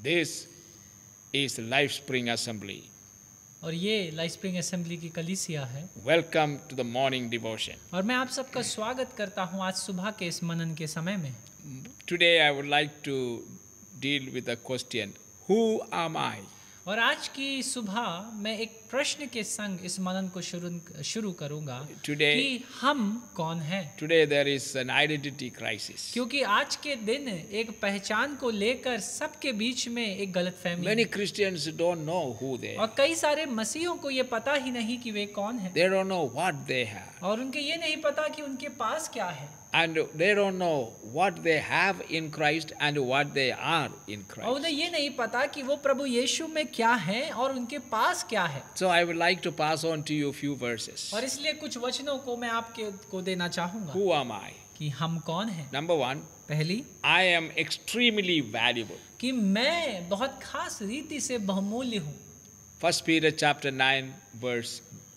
This is Life Spring Assembly. और ये life spring assembly की कलीसिया है। Welcome to the morning devotion. और मैं आप सबका स्वागत करता हूँ आज सुबह के इस मनन के समय में। Today I would like to deal with the question, who am I? और आज की सुबह मैं एक प्रश्न के संग इस मनन को शुरू करूंगा Today- कि हम कौन हैं। Today there is an identity crisis. क्योंकि आज के दिन एक पहचान को लेकर सबके बीच में एक गलतफहमी Many है। Christians don't know who they are. और कई सारे मसीहों को ये पता ही नहीं कि वे कौन हैं। They don't know what they have. और उनके ये नहीं पता कि उनके पास क्या है। And they don't know what they have in Christ and what they are in और Christ. उन्हें ये नहीं पता कि वो प्रभु यीशु में क्या है और उनके पास क्या है। So I would like to pass on to you a few verses. और इसलिए कुछ वचनों को मैं आपके को देना चाहूंगा Who am I? कि हम कौन हैं। Number one, पहली, I am extremely valuable. कि मैं बहुत खास रीति से बहुमूल्य हूँ। 1 Peter chapter 9 verse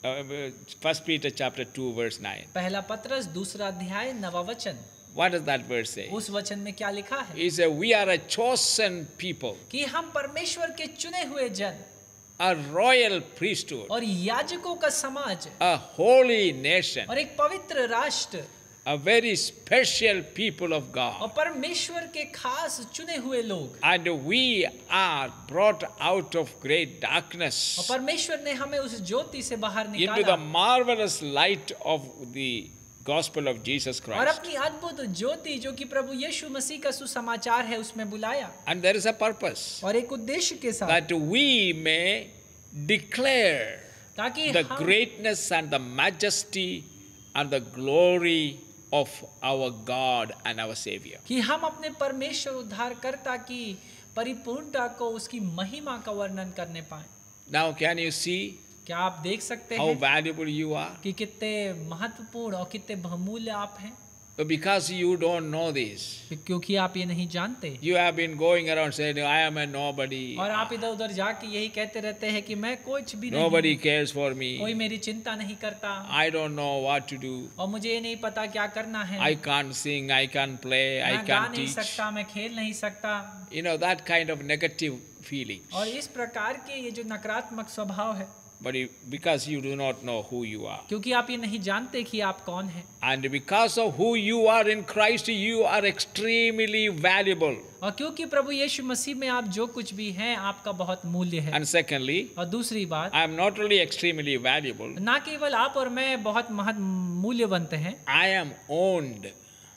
1 Peter chapter 2 verse 9. पहला पत्रस दूसरा अध्याय 9वां वचन। What does that verse say? उस वचन में क्या लिखा है It says we are a chosen people, कि हम परमेश्वर के चुने हुए जन a royal priesthood, और याजकों का समाज a holy nation, और एक पवित्र राष्ट्र a very special people of और God. परमेश्वर के खास चुने हुए लोग। And we are brought out of great और darkness परमेश्वर ने हमें उस ज्योति से बाहर into the निकाला marvelous light of the gospel of Jesus और Christ. अपनी अद्भुत ज्योति जो कि प्रभु यीशु मसीह का सुसमाचार है उसमें बुलाया। And there is a purpose और एक उद्देश्य के साथ that we may declare ताकि the हम greatness and the majesty and the glory of our God and our Savior. कि हम अपने परमेश्वर उद्धारकर्ता की परिपूर्णता को उसकी महिमा का वर्णन करने पाए। Now can you see क्या आप देख सकते how हैं valuable you are? कि कितने महत्वपूर्ण और कितने बहुमूल्य आप हैं। But because you don't know this, क्योंकि आप ये नहीं जानते you have been going around saying, I am a nobody. और आप इधर उधर जाके यही कहते रहते हैं कि मैं कुछ भी Nobody नहीं, cares for कोई me. मेरी चिंता नहीं करता I don't know what to do. और मुझे ये नहीं पता क्या करना है। I can't sing, I can't play, I मैं गा can't नहीं teach. सकता, मैं खेल नहीं सकता। You know, that kind of negative feelings. और इस प्रकार के ये जो नकारात्मक स्वभाव है But because you do not know who you are. क्योंकि आप ये नहीं जानते कि आप कौन हैं। And because of who you are in Christ, you are extremely valuable. और क्योंकि प्रभु यीशु मसीह में आप जो कुछ भी हैं आपका बहुत मूल्य है। And secondly, और दूसरी बात, I am not only extremely valuable, ना केवल आप और मैं बहुत मूल्यवंत हैं I am owned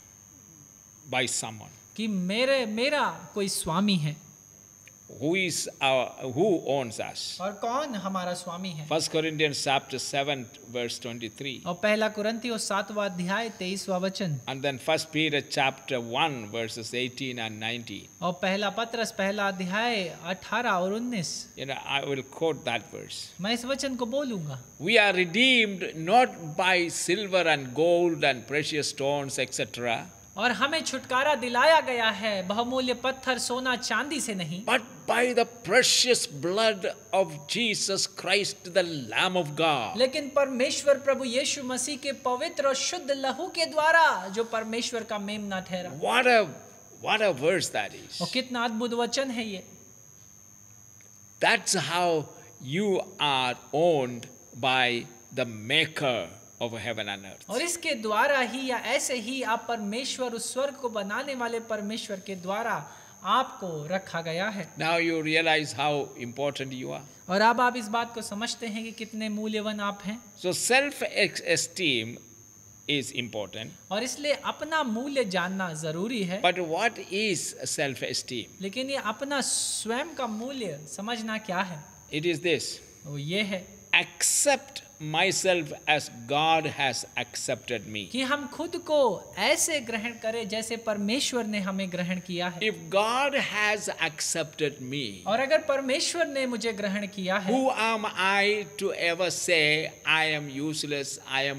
by someone. कि मेरा कोई स्वामी है। Who owns us? और कौन हमारा स्वामी है? 1 Corinthians chapter 7 verse 23. और पहला कुरिन्थियों 7वां अध्याय 23वां वचन And then 1 Peter chapter 1 verses 18 and 19. और पहला पत्रस पहला अध्याय 18 और 19। You know, I will quote that verse. मैं इस वचन को बोलूंगा। We are redeemed not by silver and gold and precious stones, etc., और हमें छुटकारा दिलाया गया है बहुमूल्य पत्थर सोना चांदी से नहीं, but by the precious blood of Jesus Christ, the Lamb of God. लेकिन परमेश्वर प्रभु यीशु मसीह के पवित्र और शुद्ध लहू के द्वारा जो परमेश्वर का मेमना ठहरा। What a verse that is. और कितना अद्भुत वचन है ये। That's how you are owned by the Maker of heaven and earth. और इसके द्वारा ही या ऐसे ही आप परमेश्वर उस स्वर्ग को बनाने वाले परमेश्वर के द्वारा आपको रखा गया है। Now you realize how important you are. और अब आप इस बात को समझते हैं कि कितने मूल्यवान आप हैं। So self-esteem is important. और इसलिए अपना मूल्य जानना जरूरी है। But what is self-esteem? लेकिन ये अपना स्वयं का मूल्य समझना क्या है? It is this. वो ये है Accept myself as God has accepted me. कि हम खुद को ऐसे ग्रहण करें जैसे परमेश्वर ने हमें ग्रहण किया है। If God has accepted me, और अगर परमेश्वर ने मुझे ग्रहण किया है, who am I to ever say I am useless,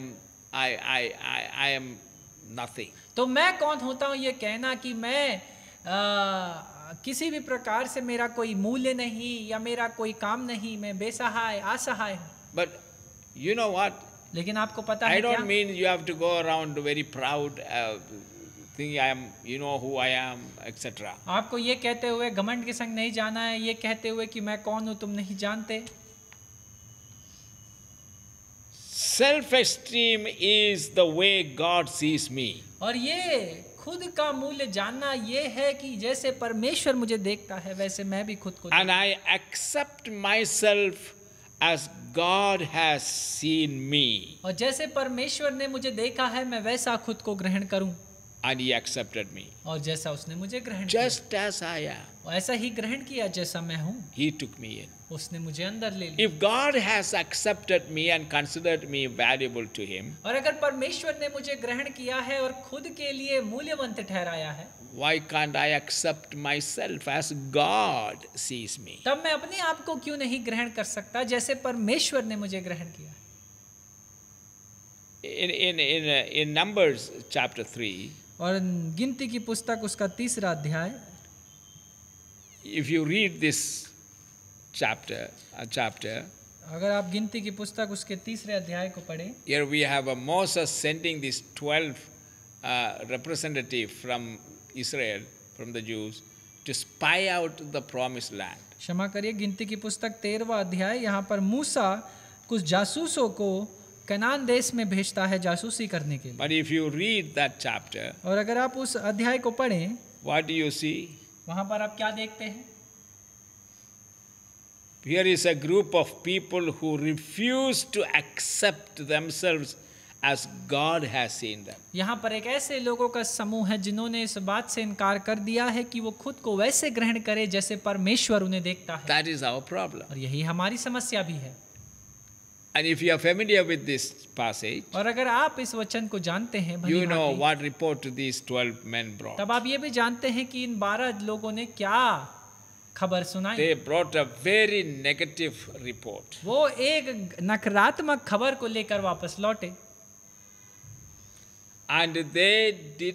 I am nothing? तो मैं कौन होता हूँ ये कहना कि मैं किसी भी प्रकार से मेरा कोई मूल्य नहीं या मेरा कोई काम नहीं, मैं बेसहाय असहाय हूँ। But you know what? लेकिन आपको पता I है don't क्या? mean you have to go around very proud, thinking I am, you know who I am, etc. आपको ये कहते हुए घमंड के संग नहीं जाना है, ये कहते हुए कि मैं कौन हूँ तुम नहीं जानते। Self-esteem is the way God sees me. और ये खुद का मूल्य जानना ये है कि जैसे परमेश्वर मुझे देखता है वैसे मैं भी खुद को And I accept myself as God has seen me. और जैसे परमेश्वर ने मुझे देखा है मैं वैसा खुद को ग्रहण करूं। And He accepted me. और जैसा उसने मुझे ग्रहण Just as I am. किया ऐसा ही ग्रहण किया जैसा मैं हूँ। He took me in. उसने मुझे अंदर ले लिया। If God has accepted me and considered me valuable to Him, और अगर परमेश्वर ने मुझे ग्रहण किया है और खुद के लिए मूल्यवंत ठहराया है, why can't I accept myself as God sees me? तब मैं अपने आप को क्यों नहीं ग्रहण कर सकता जैसे परमेश्वर ने मुझे ग्रहण किया। In Numbers chapter 3, और गिनती की पुस्तक उसका 3रा अध्याय, if you read this chapter, अगर आप गिनती की पुस्तक उसके 3रे अध्याय को पढ़ें, here we have a Moses sending these 12 representatives from Israel, from the Jews, to spy out the promised land. क्षमा करिए, गिनती की पुस्तक 13वां अध्याय, यहाँ पर मूसा कुछ जासूसों को कनान देश में भेजता है जासूसी करने के लिए। But if you read that chapter, और अगर आप उस अध्याय को पढ़ें, what do you see? वहाँ पर आप क्या देखते हैं? Here is a group of people who refuse to accept themselves as God has seen them. यहाँ पर एक ऐसे लोगों का समूह है जिन्होंने इस बात से इनकार कर दिया है कि वो खुद को वैसे ग्रहण करे जैसे परमेश्वर उन्हें देखता है। That is our problem. और यही हमारी समस्या भी है। And if you are familiar with this passage, और अगर आप इस वचन को जानते हैं, you know what report these 12 men brought. तब आप ये भी जानते हैं कि इन 12 लोगों ने क्या खबर सुनाई। They brought a very negative report. वो एक नकारात्मक खबर को लेकर वापस लौटे। And they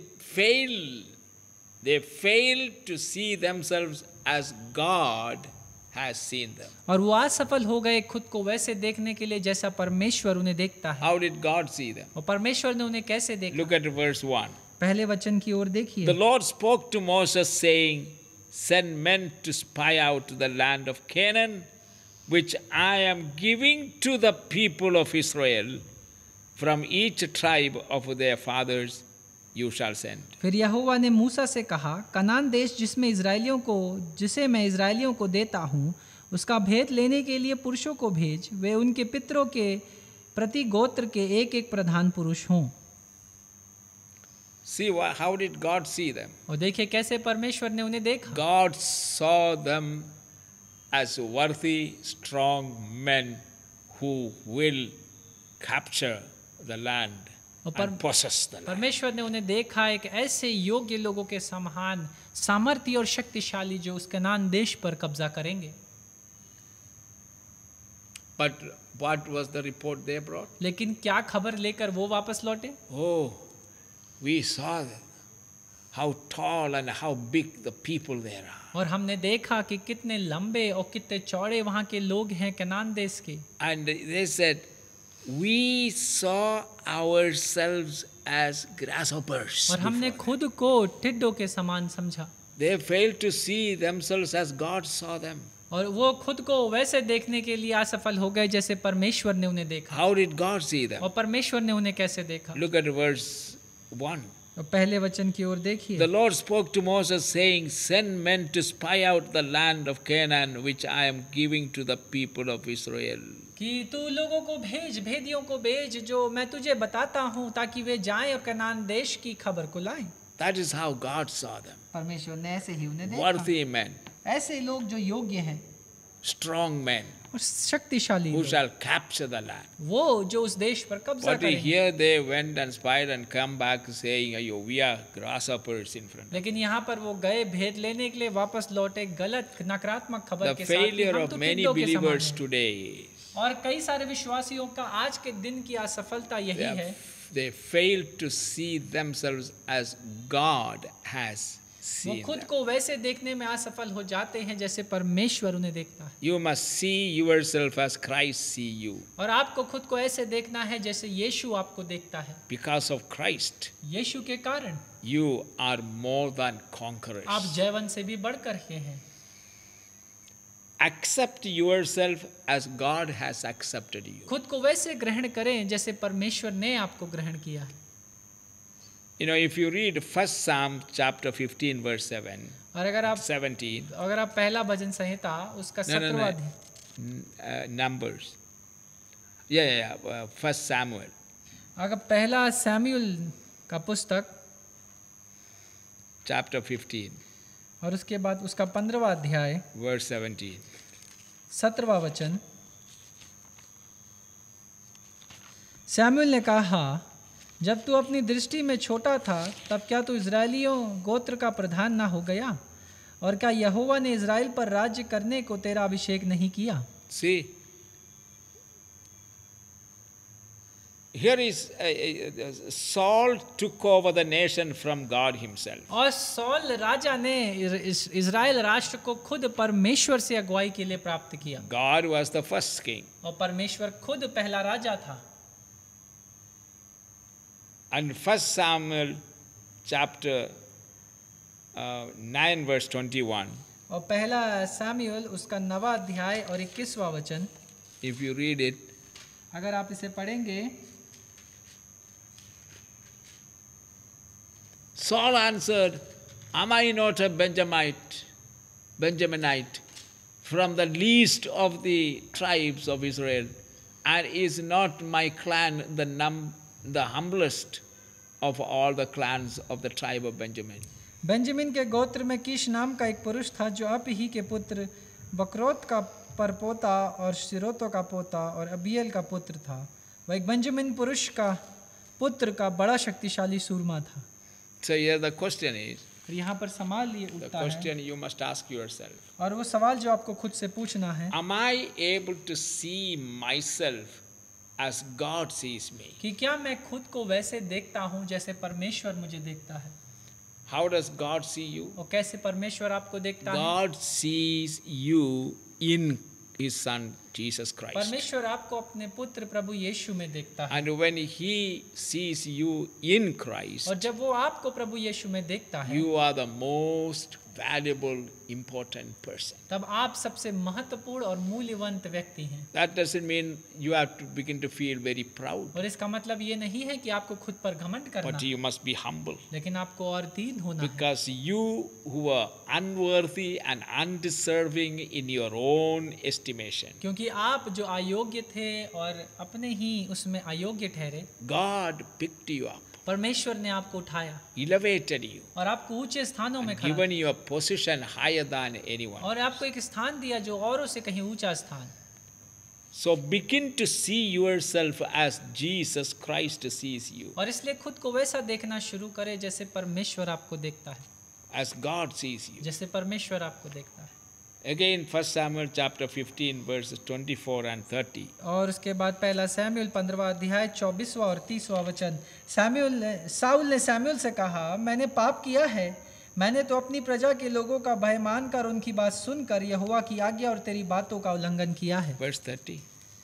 failed to see themselves as God has seen them. और वो असफल हो गए खुद को वैसे देखने के लिए जैसा परमेश्वर उन्हें देखता है। How did God see them? और परमेश्वर ने उन्हें कैसे देखा? Look at verse 1. पहले वचन की ओर देखिए। The Lord spoke to Moses saying, send men to spy out the land of Canaan, which I am giving to the people of Israel. From each tribe of their fathers you shall send. फिर यहोवा ने मूसा से कहा, कनान देश जिसे मैं इजराइलियों को देता हूँ, उसका भेद लेने के लिए पुरुषों को भेज, वे उनके पितरों के प्रति गोत्र के एक एक प्रधान पुरुष हों। See how did God see them? और देखिए कैसे परमेश्वर ने उन्हें देखा। God saw them as worthy, strong men who will capture the land and possess the land. परमेश्वर ने उन्हें देखा एक ऐसे योग्य लोगों के समान सामर्थ्य और शक्तिशाली जो उस कनान देश पर कब्जा करेंगे। But what was the report they brought? लेकिन क्या खबर लेकर वो वापस लौटे? Oh, we saw how tall and how big the people there are. और हमने देखा कि कितने लंबे और कितने चौड़े वहाँ के लोग हैं कनान देश के। And they said, we saw ourselves as grasshoppers. और हमने खुद को टिड्डों के समान समझा। They failed to see themselves as God saw them. और वो खुद को वैसे देखने के लिए असफल हो गए जैसे परमेश्वर ने उन्हें देखा। How did God see them? और परमेश्वर ने उन्हें कैसे देखा? Look at verse 1. और पहले वचन की ओर देखिए। The Lord spoke to Moses saying, send men to spy out the land of Canaan, which I am giving to the people of Israel. कि तू लोगों को भेज, भेदियों को भेज जो मैं तुझे बताता हूँ, ताकि वे जाएं और कनान देश की खबर को लाएं। That is how God saw them. परमेश्वर ने ऐसे ही उन्हें देखा। Worthy men, ऐसे लोग जो योग्य हैं, strong men, और शक्तिशाली who लोग, shall capture the land. वो जो उस देश पर कब्जा But करेंगे। here they went and spied and come back saying, we are grasshoppers in front. लेकिन यहाँ पर वो गए भेद लेने के लिए वापस लौटे गलत नकारात्मक खबर The के साथ कि failure हम of तो many टिड्डों के समान believers हैं। today, और कई सारे विश्वासियों का आज के दिन की असफलता यही है, they fail to see themselves as God has see वो in खुद them. को वैसे देखने में असफल हो जाते हैं जैसे परमेश्वर उन्हें देखता है। You must see yourself as Christ see you. और आपको खुद को ऐसे देखना है जैसे यीशु आपको देखता है। Because of Christ, यीशु के कारण you are more than conquerors. आप जयवन से भी बढ़कर के हैं। Accept yourself as God has accepted you. खुद को वैसे ग्रहण करें जैसे परमेश्वर ने आपको ग्रहण किया है। You know, if you read 1 Psalm chapter 15 verse 7, और अगर आप 17, पहला भजन संहिता उसका 17वां अध्याय, Numbers. Yeah. 1 Samuel. अगर पहला सैमुएल का पुस्तक Chapter 15, और उसके बाद उसका 15वां अध्याय verse 17. 17वां वचन। सैमुएल ने कहा, जब तू अपनी दृष्टि में छोटा था तब क्या तू इज़राइलियों गोत्र का प्रधान ना हो गया? और क्या यहोवा ने इज़राइल पर राज्य करने को तेरा अभिषेक नहीं किया? See, here is Saul took over the nation from God himself. और सौल राजा ने इज़राइल राष्ट्र को खुद परमेश्वर से अगुवाई के लिए प्राप्त किया। God was the first king. और परमेश्वर खुद पहला राजा था। And 1 Samuel chapter 9 verse 21, और पहला सैमुएल उसका 9वां अध्याय और 21वां वचन, if you read it, अगर आप इसे पढ़ेंगे, Saul answered, am I not a Benjaminite from the least of the tribes of Israel, and is not my clan the humblest of all the clans of the tribe of Benjamin? Benjamin के गोत्र में कीश नाम का एक पुरुष था जो आप ही के पुत्र बकरोत का परपोता और शिरोतो का पोता और अबीएल का पुत्र था। वह एक बेंजामिन पुरुष का पुत्र का बड़ा शक्तिशाली सूरमा था। So here the question is, और यहाँ पर सवाल ये the उठता है, question you must ask yourself, और वो सवाल जो आपको खुद से पूछना है, am I able to see myself as God sees me? कि क्या मैं खुद को वैसे देखता हूँ जैसे परमेश्वर मुझे देखता है? How does God see you? और कैसे परमेश्वर आपको देखता है? God sees you in His Son Jesus Christ. परमेश्वर आपको अपने पुत्र प्रभु यीशु में देखता है। And when He sees you in Christ, और जब वो आपको प्रभु यीशु में देखता है, you are the most valuable, important person. तब आप सबसे महत्वपूर्ण और मूल्यवंत व्यक्ति हैं। That doesn't mean you have to begin to feel very proud, और इसका मतलब ये नहीं है कि आपको खुद पर घमंड करना, but you must be humble. लेकिन आपको और दीन होना है। Because you who are unworthy and undeserving in your own estimation, क्योंकि आप जो अयोग्य थे और अपने ही उसमें अयोग्य ठहरे, God picked you up, परमेश्वर ने आपको उठाया elevated you, और आपको ऊंचे स्थानों में खड़ा given you a position higher than anyone. और आपको एक स्थान दिया जो औरों से कहीं ऊंचा स्थान। So begin to see yourself as Jesus Christ sees you, और इसलिए खुद को वैसा देखना शुरू करें जैसे परमेश्वर आपको देखता है, as God sees you. जैसे परमेश्वर आपको देखता है। Again, 1 Samuel chapter 15 verses 24 and 30. और उसके बाद पहला सैमुएल 15वां अध्याय 24वां और 30वां वचन। साउल ने सैमुएल से कहा, मैंने पाप किया है, मैंने तो अपनी प्रजा के लोगों का भय मानकर उनकी बात सुनकर यहोवा की आज्ञा और तेरी बातों का उल्लंघन किया है। Verse 30.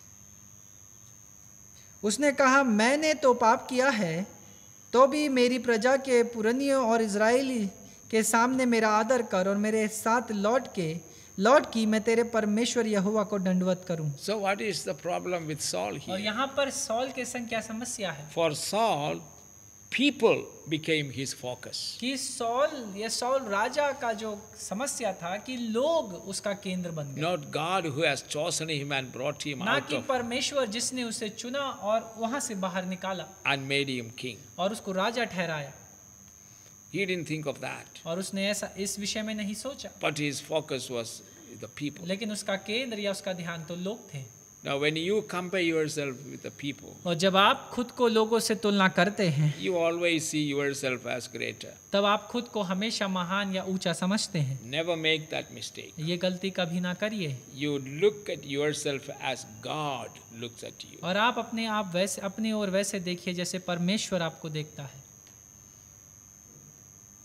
उसने कहा, मैंने तो पाप किया है, तो भी मेरी प्रजा के पुरनियों और इजराइली के सामने मेरा आदर कर और मेरे साथ लौट की मैं तेरे परमेश्वर यहोवा को दंडवत करूं। So what is the problem with Saul और here? यहाँ पर सौल के संग क्या समस्या है? For Saul, people became his focus. कि सौल राजा का जो समस्या था कि लोग उसका केंद्र बन गए, Not God who has chosen him and brought him ना out कि of परमेश्वर जिसने उसे चुना और वहां से बाहर निकाला and made him king. और उसको राजा ठहराया। He didn't think of that. और उसने ऐसा इस विषय में नहीं सोचा, But his focus was the people. लेकिन उसका केंद्र या उसका ध्यान तो लोग थे। Now when you compare yourself with the people, और जब आप खुद को लोगों से तुलना करते हैं, you always see yourself as greater. तब आप खुद को हमेशा महान या ऊंचा समझते हैं। Never make that mistake. ये गलती कभी ना करिए। You look at yourself as God looks at you. और आप अपने ओर वैसे देखिए जैसे परमेश्वर आपको देखता है।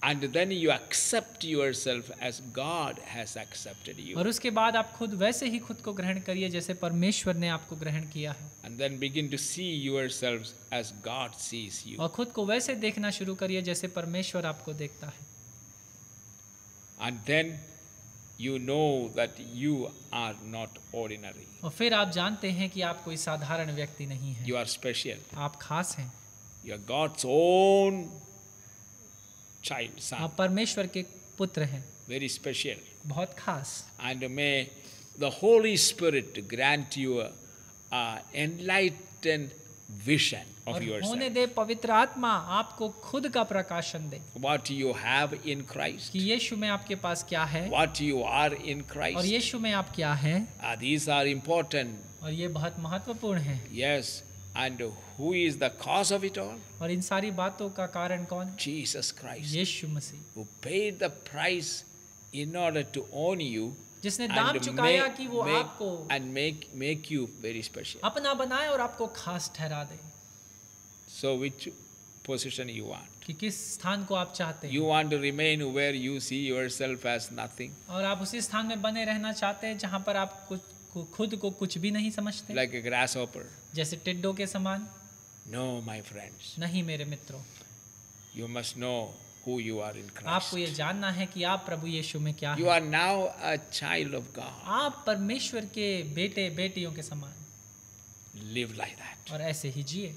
And then you accept yourself as God has accepted you. और उसके बाद आप खुद वैसे ही खुद को ग्रहण करिए जैसे परमेश्वर ने आपको ग्रहण किया है। And then begin to see yourselves as God sees you. और खुद को वैसे देखना शुरू करिए जैसे परमेश्वर आपको देखता है। And then you know that you are not ordinary. और फिर आप जानते हैं कि आप कोई साधारण व्यक्ति नहीं हैं। You are special. आप खास हैं। You are God's own child, son. आप परमेश्वर के पुत्र हैं, Very special. बहुत खास। And may the Holy Spirit grant you a enlightened vision of और होने yourself. दे पवित्र आत्मा आपको खुद का प्रकाशन दे What you have in Christ. कि यीशु में आपके पास क्या है What you are in और Christ. यीशु में आप क्या हैं। These are important. और ये बहुत महत्वपूर्ण है। Yes. And who is the cause of it all? और इन सारी बातों का कारण कौन है? Jesus Christ. Yeshu Masih, Who paid the price in order to own you जिसने दाम चुकाया कि वो आपको and make you very special. अपना बनाए और आपको खास ठहरा दे। So which position you want? कि किस स्थान को आप चाहते हैं। You want to remain where you see yourself as nothing, और आप उसी स्थान में बने रहना चाहते हैं जहाँ पर आप खुद को कुछ भी नहीं समझते, like a grasshopper? जैसे टिड्डों के समान? No, my friends. नहीं मेरे मित्रों, You must know who you are in Christ. आपको ये जानना है कि आप प्रभु यीशु में क्या You हैं। are now a child of God. आप परमेश्वर के बेटे बेटियों के समान, Live like that. और ऐसे ही जिए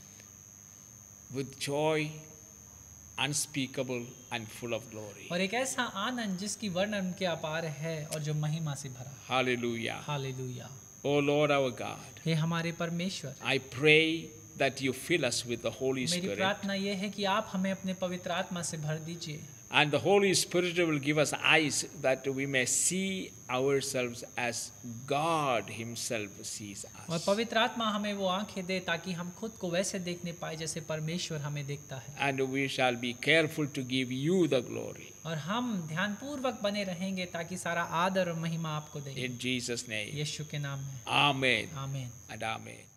With joy unspeakable and full of glory. और एक ऐसा आनंद जिसकी वर्णन के अपार है और जो महिमा से भरा। Hallelujah. Hallelujah. Oh Lord our God, हे हमारे परमेश्वर, I pray that you fill us with the Holy मेरी Spirit. प्रार्थना ये है कि आप हमें अपने पवित्र आत्मा से भर दीजिए And the Holy Spirit will give us eyes that we may see ourselves as God Himself sees और us. पवित्र आत्मा हमें वो आंखें दे ताकि हम खुद को वैसे देखने पाए जैसे परमेश्वर हमें देखता है। And we shall be careful to give you the glory. और हम ध्यानपूर्वक बने रहेंगे ताकि सारा आदर और महिमा आपको दें। In Jesus' name. यीशु के नाम में Amen आमीन। and Amen.